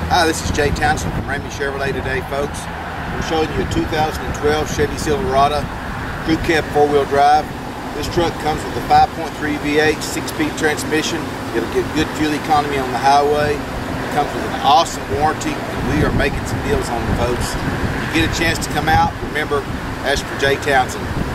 Hi, this is Jay Townsend from Ramey Chevrolet today, folks. I'm showing you a 2012 Chevy Silverado crew cab 4-wheel drive. This truck comes with a 5.3 V8 6-speed transmission. It'll get good fuel economy on the highway. It comes with an awesome warranty, and we are making some deals on them, folks. If you get a chance to come out, remember, ask for Jay Townsend.